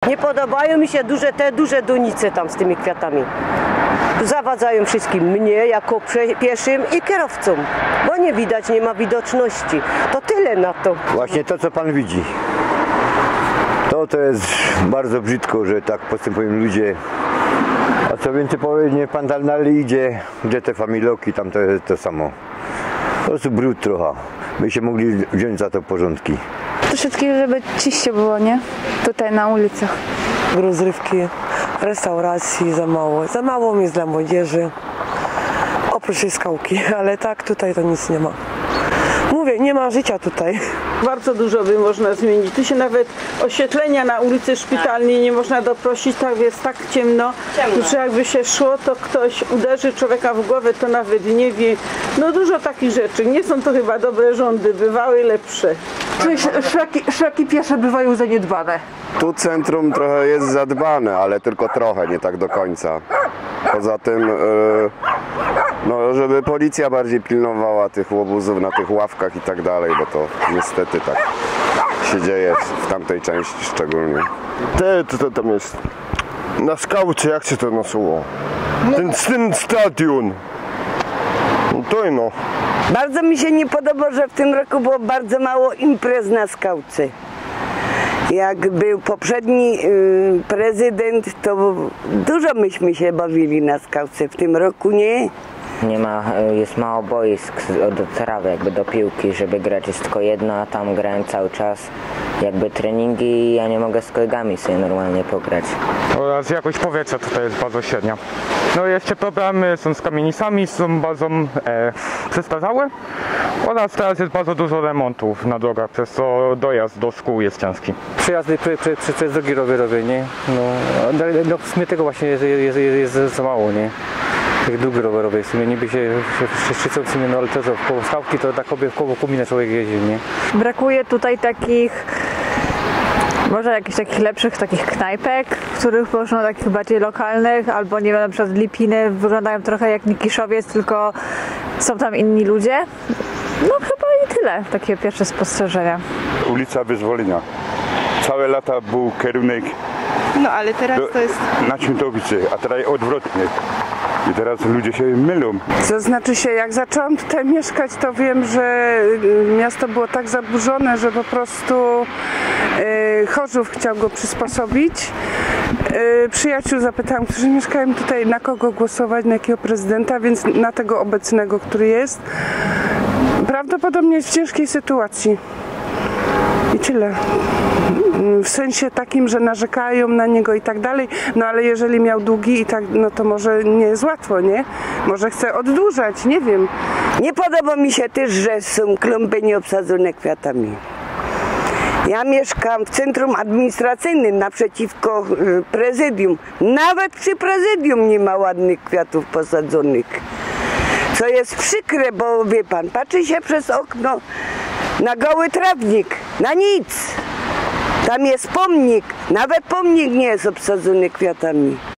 Nie podobają mi się duże donice tam z tymi kwiatami. Zawadzają wszystkim, mnie jako pieszym i kierowcom, bo nie widać, nie ma widoczności. To tyle na to. Właśnie to, co pan widzi. To jest bardzo brzydko, że tak postępują ludzie. A co więcej powiedzieć, niech pan dalej idzie, gdzie te familoki, tam to jest to samo. Po prostu brud trochę. My się mogli wziąć za to porządki. Troszeczkę, żeby czyście było, nie? Tutaj na ulicach. Rozrywki, restauracji za mało. Za mało jest dla młodzieży. Oprócz tej skałki, ale tak tutaj to nic nie ma. Mówię, nie ma życia tutaj. Bardzo dużo by można zmienić. Tu się nawet oświetlenia na ulicy Szpitalnej nie można doprosić, tak jest tak ciemno, że jakby się szło, to ktoś uderzy człowieka w głowę, to nawet nie wie. No dużo takich rzeczy. Nie są to chyba dobre rządy, bywały lepsze. Szlaki piesze bywają zaniedbane. Tu centrum trochę jest zadbane, ale tylko trochę, nie tak do końca. Poza tym, no, żeby policja bardziej pilnowała tych łobuzów na tych ławkach i tak dalej, bo to niestety tak się dzieje w tamtej części szczególnie. To tam jest na skałce, jak się to nosiło? Ten stadion. No. Bardzo mi się nie podoba, że w tym roku było bardzo mało imprez na skałce. Jak był poprzedni prezydent, to dużo myśmy się bawili na skałce. W tym roku nie. Nie ma, jest mało boisk do trawy, jakby do piłki, żeby grać. Jest tylko jedno, a tam grałem cały czas jakby treningi i ja nie mogę z kolegami sobie normalnie pograć. Oraz jakość powietrza tutaj jest bardzo średnia. No jeszcze problemy są z kamienicami, są bardzo przestarzałe oraz teraz jest bardzo dużo remontów na drogach, przez co dojazd do szkół jest ciężki. Przejazdy przez drogi rowerowe, nie? No w sumie tego właśnie jest za mało, nie? Tych dróg rowerowych, w sumie niby się szczycą w sumie, no ale to co, koło skałki to tak koło Kumina człowiek jeździ, nie? Brakuje tutaj takich, może jakichś takich lepszych takich knajpek, w których można takich bardziej lokalnych, albo nie wiem, na przykład Lipiny wyglądają trochę jak Nikiszowiec, tylko są tam inni ludzie. No chyba i tyle, takie pierwsze spostrzeżenia. Ulica Wyzwolenia. Całe lata był kierunek no ale teraz to jest na Świętowice, a teraz odwrotnie. I teraz ludzie się mylą. To znaczy się, jak zaczęłam tutaj mieszkać, to wiem, że miasto było tak zaburzone, że po prostu Chorzów chciał go przysposobić. Przyjaciół zapytałam, którzy mieszkają tutaj, na kogo głosować, na jakiego prezydenta, więc na tego obecnego, który jest. Prawdopodobnie jest w ciężkiej sytuacji. I tyle. W sensie takim, że narzekają na niego i tak dalej, no ale jeżeli miał długi i tak, no to może nie jest łatwo, nie? Może chce oddłużać, nie wiem. Nie podoba mi się też, że są kląby nieobsadzone kwiatami. Ja mieszkam w centrum administracyjnym naprzeciwko prezydium. Nawet przy prezydium nie ma ładnych kwiatów posadzonych. Co jest przykre, bo wie pan, patrzy się przez okno na goły trawnik, na nic. Tam jest pomnik, nawet pomnik nie jest obsadzony kwiatami.